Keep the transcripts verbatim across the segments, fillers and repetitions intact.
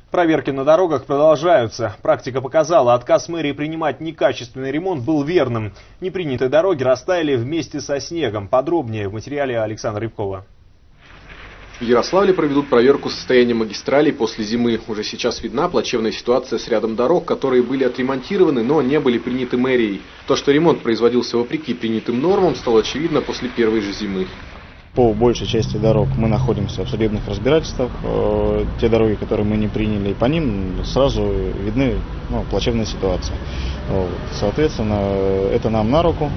Проверки на дорогах продолжаются. Практика показала, отказ мэрии принимать некачественный ремонт был верным. Непринятые дороги растаяли вместе со снегом. Подробнее в материале Александра Рябкова. В Ярославле проведут проверку состояния магистралей после зимы. Уже сейчас видна плачевная ситуация с рядом дорог, которые были отремонтированы, но не были приняты мэрией. То, что ремонт производился вопреки принятым нормам, стало очевидно после первой же зимы. По большей части дорог мы находимся в судебных разбирательствах. Те дороги, которые мы не приняли, по ним сразу видны ну, плачевная ситуация. Соответственно, это нам на руку.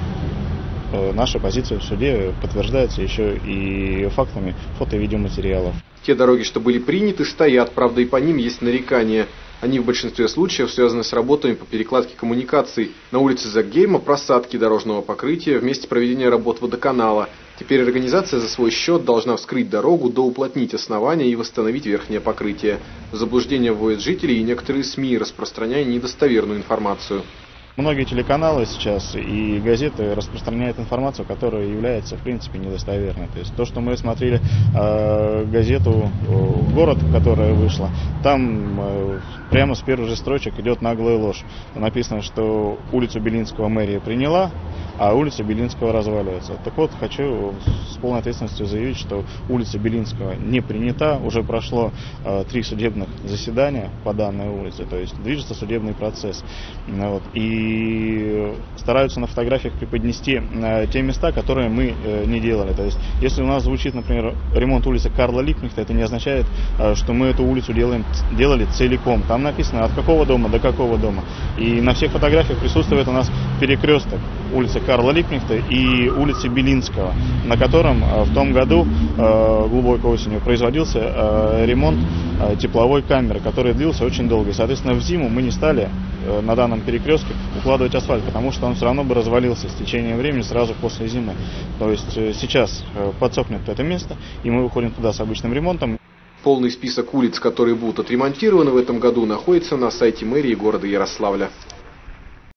Наша позиция в суде подтверждается еще и фактами фото- и видеоматериалов. Те дороги, что были приняты, стоят, правда и по ним есть нарекания. Они в большинстве случаев связаны с работами по перекладке коммуникаций. На улице Закгейма просадки дорожного покрытия в месте проведения работ водоканала. Теперь организация за свой счет должна вскрыть дорогу, доуплотнить основания и восстановить верхнее покрытие. В заблуждение вводят жители и некоторые СМИ, распространяя недостоверную информацию. Многие телеканалы сейчас и газеты распространяют информацию, которая является, в принципе, недостоверной. То есть то, что мы смотрели э, газету «Город», которая вышла, там э, прямо с первых же строчек идет наглая ложь. Написано, что улицу Белинского мэрия приняла, а улица Белинского разваливается. Так вот, хочу с полной ответственностью заявить, что улица Белинского не принята. Уже прошло э, три судебных заседания по данной улице, то есть движется судебный процесс. Вот. И И стараются на фотографиях преподнести э, те места, которые мы э, не делали. То есть, если у нас звучит, например, ремонт улицы Карла Липкнехта, это не означает, э, что мы эту улицу делаем, делали целиком. Там написано, от какого дома до какого дома. И на всех фотографиях присутствует у нас перекресток улицы Карла Липкнехта и улицы Белинского, на котором э, в том году, э, глубокой осенью, производился э, ремонт э, тепловой камеры, который длился очень долго. И, соответственно, в зиму мы не стали э, на данном перекрестке укладывать асфальт, потому что он все равно бы развалился с течением времени сразу после зимы. То есть сейчас подсохнет это место, и мы выходим туда с обычным ремонтом. Полный список улиц, которые будут отремонтированы в этом году, находится на сайте мэрии города Ярославля.